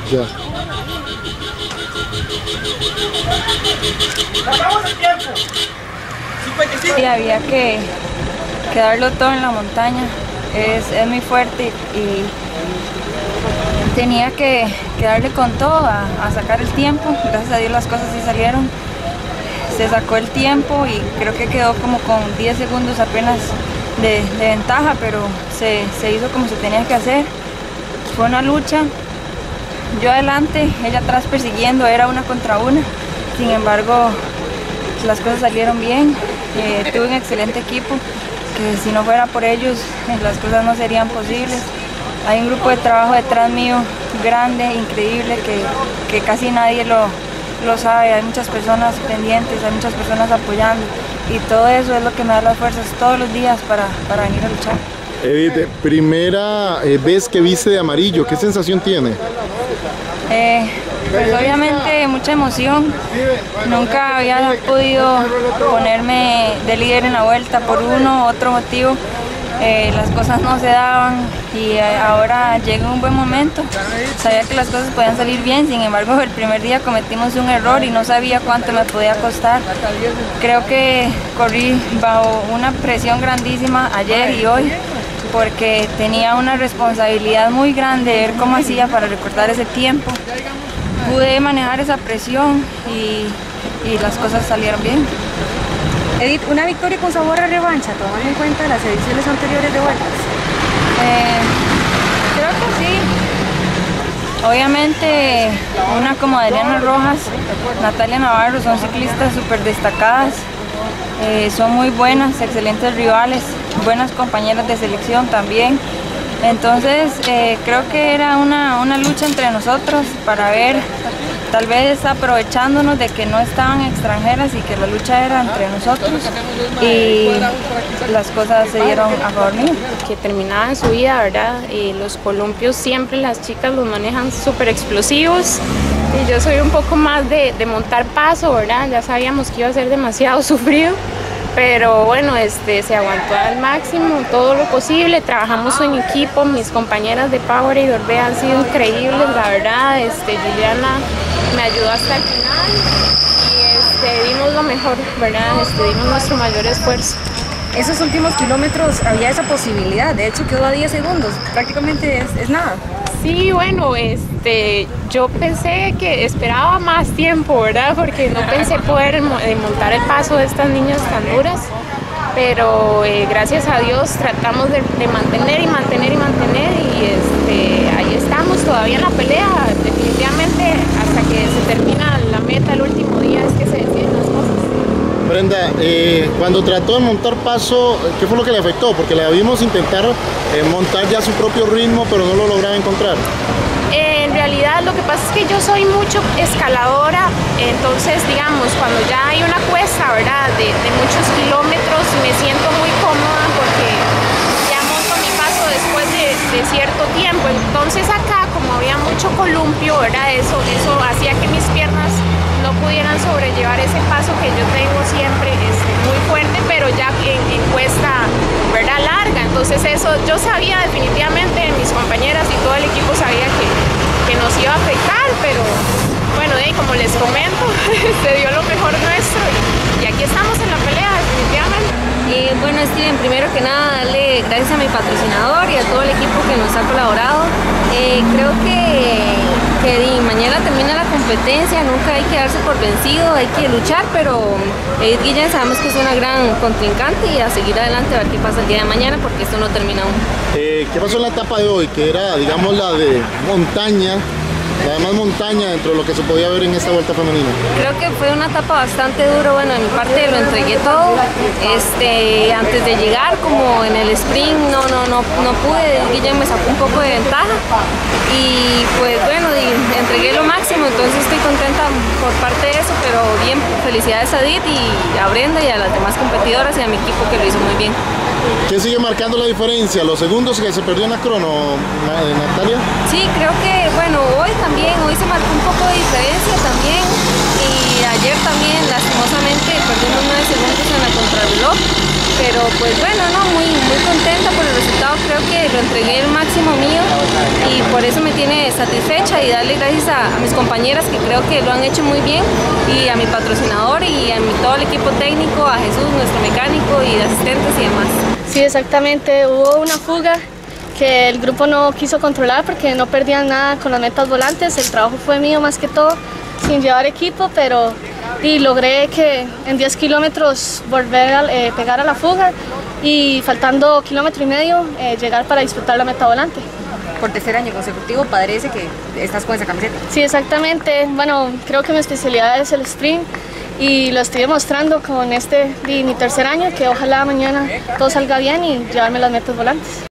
Ya. Sí, había que darlo todo en la montaña. Es muy fuerte y tenía que darle con todo a sacar el tiempo. Gracias a Dios las cosas sí salieron. Se sacó el tiempo y creo que quedó como con 10 segundos apenas de ventaja, pero se hizo como se tenía que hacer. Fue una lucha. Yo adelante, ella atrás persiguiendo, era 1 contra 1. Sin embargo, las cosas salieron bien. Tuve un excelente equipo, que si no fuera por ellos, las cosas no serían posibles. Hay un grupo de trabajo detrás mío grande, increíble, que casi nadie lo sabe. Hay muchas personas pendientes, hay muchas personas apoyando, y todo eso es lo que me da las fuerzas todos los días para venir a luchar. Edith, primera vez que viste de amarillo, ¿qué sensación tiene? Pues obviamente mucha emoción. Nunca había podido ponerme de líder en la vuelta por uno u otro motivo. Las cosas no se daban y ahora llega un buen momento. Sabía que las cosas podían salir bien, sin embargo el primer día cometimos un error y no sabía cuánto me podía costar. Creo que corrí bajo una presión grandísima ayer y hoy, porque tenía una responsabilidad muy grande de ver cómo hacía para recortar ese tiempo. Pude manejar esa presión y las cosas salieron bien. Edith, ¿una victoria con sabor a revancha, tomando en cuenta las ediciones anteriores de vueltas? Creo que sí. Obviamente, una como Adriana Rojas, Natalia Navarro, son ciclistas súper destacadas. Son muy buenas, excelentes rivales, buenas compañeras de selección también. Entonces creo que era una lucha entre nosotros para ver, tal vez aprovechándonos de que no estaban extranjeras y que la lucha era entre nosotros, y las cosas se dieron a favor mío. Que terminaba en su vida, ¿verdad? Los columpios siempre las chicas los manejan súper explosivos, y yo soy un poco más de montar paso, ¿verdad? Ya sabíamos que iba a ser demasiado sufrido, pero bueno, se aguantó al máximo, todo lo posible. Trabajamos en equipo, mis compañeras de Powerade y Orbea han sido increíbles, la verdad. Juliana me ayudó hasta el final y dimos lo mejor, ¿verdad? Dimos nuestro mayor esfuerzo. Esos últimos kilómetros había esa posibilidad, de hecho quedó a 10 segundos, prácticamente es nada. Sí, bueno, yo pensé que esperaba más tiempo, ¿verdad? Porque no pensé poder montar el paso de estas niñas tan duras, pero gracias a Dios tratamos de mantener y ahí estamos todavía en la pelea. Definitivamente hasta que se termina la meta el último día es que se deciden las cosas. Brenda, cuando trató de montar paso, ¿qué fue lo que le afectó? Porque la vimos intentar montar ya su propio ritmo, pero no lo lograba encontrar. En realidad lo que pasa es que yo soy mucho escaladora, entonces digamos, cuando ya hay una cuesta, ¿verdad? De muchos kilómetros, me siento muy cómoda porque ya monto mi paso después de cierto tiempo. Entonces acá, como había mucho columpio, ¿verdad? Eso hacía que mis piernas no pudieran sobrellevar ese paso que yo tengo siempre muy fuerte, pero ya en cuesta, ¿verdad? Larga. Entonces eso yo sabía definitivamente, mis compañeras y todo el equipo sabía que nos iba a afectar, pero bueno, como les comento, se dio lo mejor nuestro y aquí estamos en la pelea definitivamente. Bueno, Steven, primero que nada darle gracias a mi patrocinador y a todo el equipo que nos ha colaborado. Creo que mañana termina la competencia, nunca hay que darse por vencido, hay que luchar, pero Edith Guillén sabemos que es una gran contrincante y a seguir adelante a ver qué pasa el día de mañana, porque esto no termina aún. ¿Qué pasó en la etapa de hoy? Que era, digamos, la de montaña, la de más montaña dentro de lo que se podía ver en esta vuelta femenina. Creo que fue una etapa bastante dura. Bueno, de mi parte lo entregué todo. Antes de llegar, como en el sprint, no pude. Guillén me sacó un poco de ventaja y pues bueno, entregué lo máximo, entonces estoy contenta por parte de eso, pero bien, felicidades a Edith y a Brenda y a las demás competidoras y a mi equipo que lo hizo muy bien. ¿Qué sigue marcando la diferencia? ¿Los segundos que se perdió en la crono, Natalia? Sí, creo que, bueno, hoy se marcó un poco de diferencia también, y ayer también lastimosamente perdimos 9 segundos en la contrarreloj, pero pues bueno, no, muy contenta por el resultado, creo que lo entregué el máximo mío y por eso me tiene satisfecha y darle gracias a mis compañeras que creo que lo han hecho muy bien y a mi patrocinador y a todo el equipo técnico, a Jesús, nuestro mecánico y de asistentes y demás. Sí, exactamente, hubo una fuga que el grupo no quiso controlar porque no perdían nada con las metas volantes, el trabajo fue mío más que todo, sin llevar equipo, pero logré que en 10 kilómetros volver a pegar a la fuga y faltando 1,5 kilómetros llegar para disputar la meta volante. Por tercer año consecutivo parece que estás con esa camiseta. Sí, exactamente. Bueno, creo que mi especialidad es el sprint y lo estoy demostrando con mi tercer año, que ojalá mañana todo salga bien y llevarme las metas volantes.